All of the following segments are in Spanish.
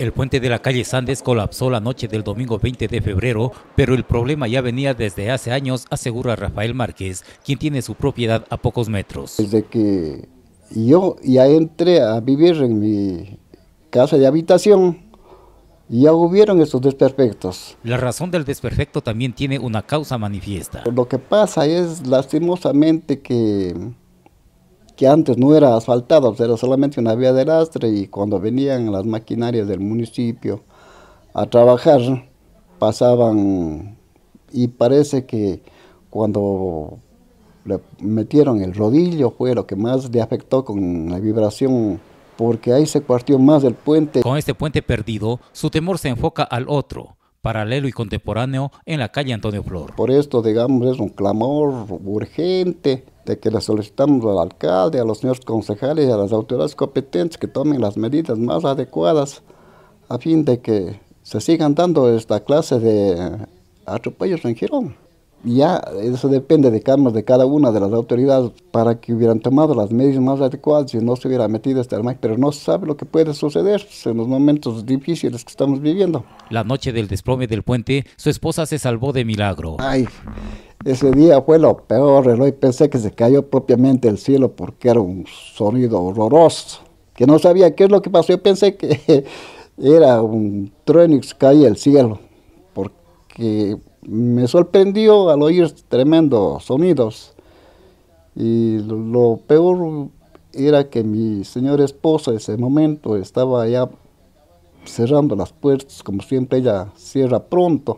El puente de la calle Sandes colapsó la noche del domingo 20 de febrero, pero el problema ya venía desde hace años, asegura Rafael Márquez, quien tiene su propiedad a pocos metros. Desde que yo ya entré a vivir en mi casa de habitación, ya hubieron estos desperfectos. La razón del desperfecto también tiene una causa manifiesta. Lo que pasa es lastimosamente que antes no era asfaltado, era solamente una vía de lastre, y cuando venían las maquinarias del municipio a trabajar, pasaban, y parece que cuando le metieron el rodillo fue lo que más le afectó con la vibración, porque ahí se partió más el puente. Con este puente perdido, su temor se enfoca al otro, paralelo y contemporáneo, en la calle Antonio Flor. Por esto, digamos, es un clamor urgente de que le solicitamos al alcalde, a los señores concejales y a las autoridades competentes que tomen las medidas más adecuadas a fin de que se sigan dando esta clase de atropellos en Girón. Ya eso depende de cada una de las autoridades para que hubieran tomado las medidas más adecuadas y no se hubiera metido este almacén, pero no se sabe lo que puede suceder en los momentos difíciles que estamos viviendo. La noche del desplome del puente, su esposa se salvó de milagro. Ay, ese día fue lo peor, y pensé que se cayó propiamente el cielo porque era un sonido horroroso, que no sabía qué es lo que pasó. Yo pensé que era un trueno que se caía el cielo, porque me sorprendió al oír tremendos sonidos. Y lo peor era que mi señora esposa en ese momento estaba ya cerrando las puertas, como siempre ella cierra pronto.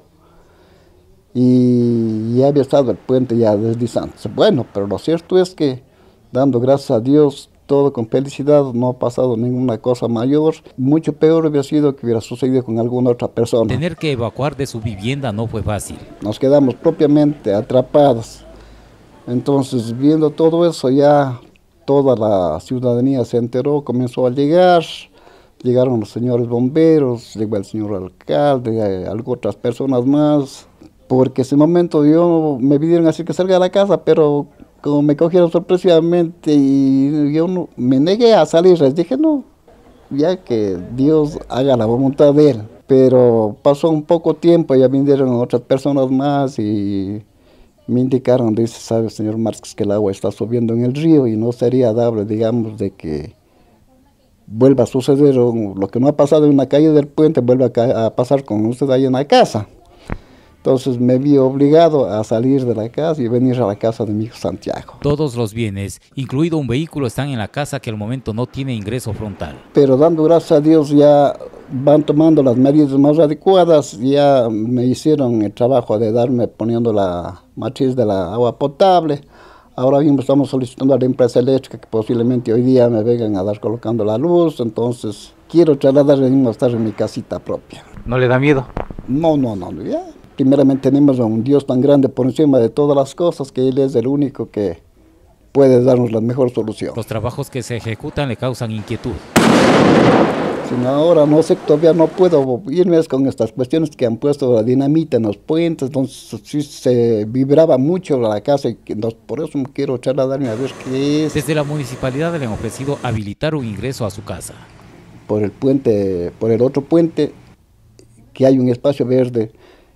Y ya había estado el puente ya deslizándose. Bueno, pero lo cierto es que, dando gracias a Dios, todo con felicidad, no ha pasado ninguna cosa mayor. Mucho peor hubiera sido que hubiera sucedido con alguna otra persona. Tener que evacuar de su vivienda no fue fácil. Nos quedamos propiamente atrapados. Entonces, viendo todo eso, ya toda la ciudadanía se enteró, comenzó a llegar. Llegaron los señores bomberos, llegó el señor alcalde, algunas otras personas más. Porque ese momento me pidieron así que salga de la casa, pero como me cogieron sorpresivamente y yo no, me negué a salir, les dije no, ya que Dios haga la voluntad de Él. Pero pasó un poco tiempo, ya vinieron otras personas más y me indicaron, dice, sabe señor Márquez, que el agua está subiendo en el río y no sería dable, digamos, de que vuelva a suceder lo que no ha pasado en la calle del puente, vuelva a pasar con usted ahí en la casa. Entonces me vi obligado a salir de la casa y venir a la casa de mi hijo Santiago. Todos los bienes, incluido un vehículo, están en la casa que al momento no tiene ingreso frontal. Pero dando gracias a Dios ya van tomando las medidas más adecuadas. Ya me hicieron el trabajo de poniendo la matriz de la agua potable. Ahora mismo estamos solicitando a la empresa eléctrica que posiblemente hoy día me vengan a dar colocando la luz. Entonces quiero trasladarme a estar en mi casita propia. ¿No le da miedo? No, ya. Primeramente tenemos a un Dios tan grande por encima de todas las cosas, que Él es el único que puede darnos la mejor solución. Los trabajos que se ejecutan le causan inquietud. Sino ahora no sé, todavía no puedo irme con estas cuestiones que han puesto la dinamita en los puentes, entonces sí se vibraba mucho la casa y por eso quiero trasladarme a ver qué es. Desde la municipalidad le han ofrecido habilitar un ingreso a su casa. Por el puente, por el otro puente, que hay un espacio verde,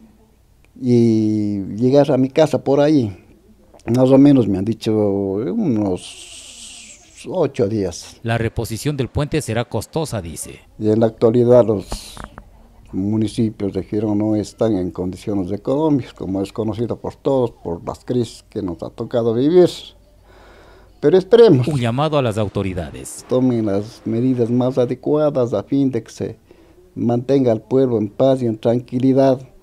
y llegar a mi casa por ahí, más o menos me han dicho unos 8 días. La reposición del puente será costosa, dice. Y en la actualidad los municipios de Girón no están en condiciones económicas, como es conocido por todos, por las crisis que nos ha tocado vivir. Pero esperemos. Un llamado a las autoridades. Tomen las medidas más adecuadas a fin de que se mantenga al pueblo en paz y en tranquilidad.